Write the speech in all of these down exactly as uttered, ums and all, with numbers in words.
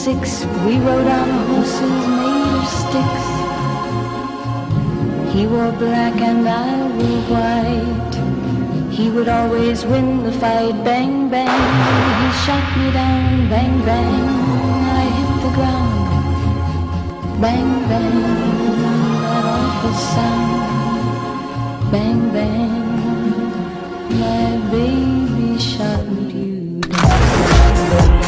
six, we rode on horses made of sticks. He wore black and I wore white. He would always win the fight. Bang, bang, he shot me down. Bang, bang, I hit the ground. Bang, bang, that awful sound. Bang, bang, my baby shot you down.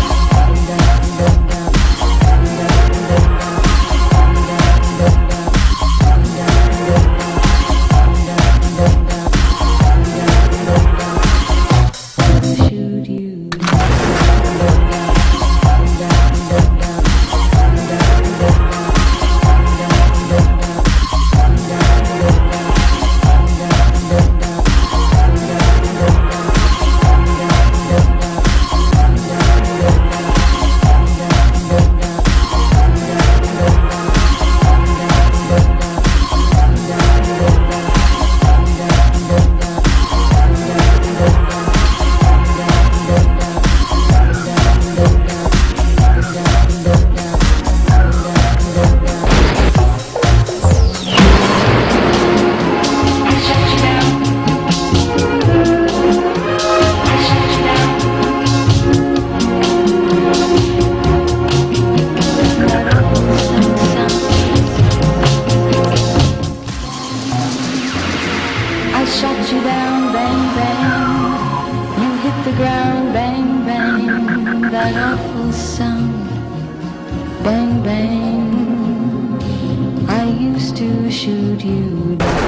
I shot you down, bang, bang. You hit the ground, bang, bang. That awful sound, bang, bang. I used to shoot you down.